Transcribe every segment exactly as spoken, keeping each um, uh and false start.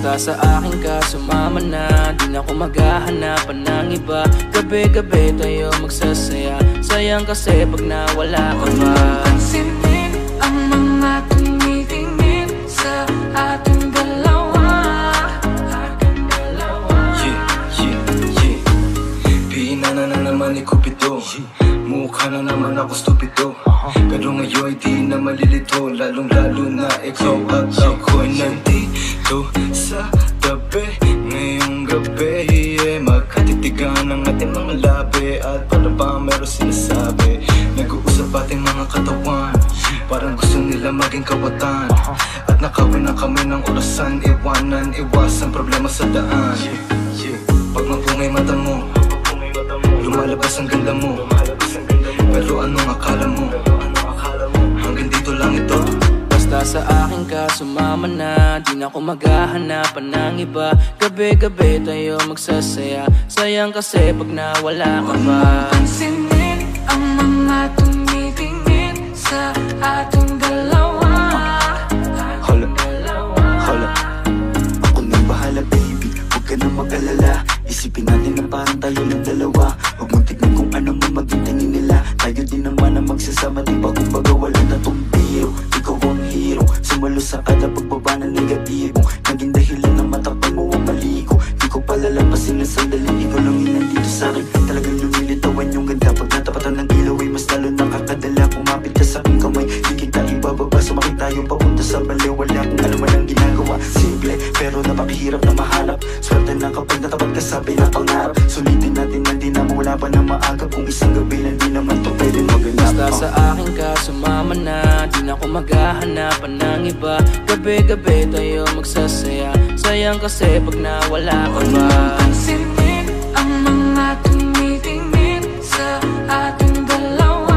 Basta sa akin ka sumama na, di na ako maghahanapan ng iba. Gabi-gabi tayo magsasaya, sayang kasi pag nawala ka ba. Pansinin ang mga tumitingin sa ating dalawa. Yeah, yeah, yeah. Pinana na naman ni Cupido, mukha na naman ako stupido. Pero ngayon di na malilito, lalong lalo na ikaw at ako'y nandito sa tabi. Ngayong gabi, yeah, magkatitigan ang ating mga labi. At para ba meron sinasabi, nag-uusap ating mga katawan, parang gusto nila maging kawatan. At nakawin na kami ng orasan, iwanan, iwasan problema sa daan. Pag mapungay mata mo, lumalabas ang ganda mo. Pero anong akala mo? Hanggang dito lang ito. Basta sa akin ka sumama na, di na ako maghahanapan ng iba. Gabi-gabi tayo magsasaya, sayang kasi pag nawala ka ba. Pansinin ang mga tumitingin sa ating dalawa. Hala, hala, ako nang bahala baby, huwag ka nang mag-alala. Isipin natin na parang tayo ng dalawa. Huwag mong tignan kung ano man maging tingin nila. Tayo din naman ang magsasama, diba kumbaga wala na tong biro. Ikaw ang hero, sumalo sa kada pagbaba ng negatibo. Naging dahilan ng matapang mo ang maligo. Di ko palalampasin na sandali, ikaw lang yung nandito sa'kin. Talagang lumilitawan yung ganda. Pag natapatan ng ilaw ay mas lalo nakakadala. Kumapit ka sa'king kamay, di kita ibababa. Sumakit tayo papunta sa baliw, wala kung ano man ang ginagawa. Simple, pero napakahirap na mahanap. Swerte na kapag natapat ka sa bilang pangarap. Sulitin natin na di na mawala pa na maaga. Kung isang gabi na di naman to pwede maganap. Basta sa akin ka sumama na, di na ako maghahanapan ng iba. Gabi-gabi tayo magsasaya, sayang kasi pag nawala ka ba. Pansinin ang mga tumitingin sa ating dalawa.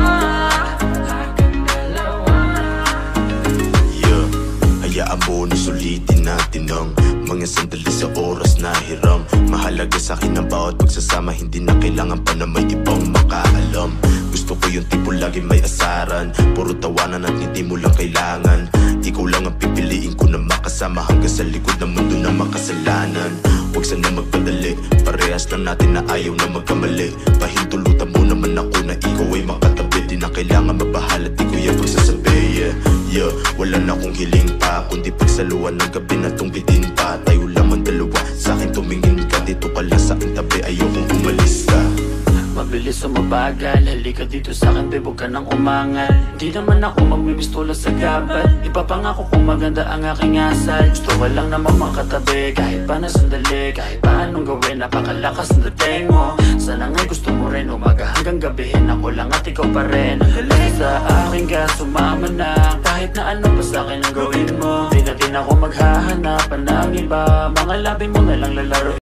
Yeah, hayaan mo na sulitin natin ang mga sandali sa oras na hiram. Mahalaga sa akin ang bawat pagsasama, hindi na kailangan pa na may ibang makaalam. Gusto ko yung tipo lagi may asaran, puro tawanan at hindi mo lang kailangan. Ikaw lang ang pipiliin ko na makasama hanggang sa likod ng mundo na makasalanan. Huwag sana magpadali, parehas lang natin na ayaw na magkamali. Pahintulutan mo naman ako na ikaw ay makatabi. Di na kailangan mabahala, di ko yung pagsasabi. Yeah, yeah, wala na akong hiling pa, kundi pagsaluan ng gabi na tong bitin pa. Tayo lamang dalawa, sa akin tumingin ka, dito ka lang sa aking tabi, ayokong umalis ka. Mabilis o mabagal, halika dito sa'kin, babe, huwag ka nang umangal. Di naman ako magmimistula sa gabal, ipapangako kung maganda ang aking asal. Gusto ko lang naman makatabi, kahit pa na sandali. Kahit pa anong gawin, napakalakas ng dating mo. Sana nga'y gusto mo rin, umaga hanggang gabihin. Ako lang at ikaw pa rin. Halika sa akin ka, sumama na. Kahit na ano pa sa'kin ang gawin mo, di na din ako maghahanapan ng iba. Mga labi mo na lang lalaro.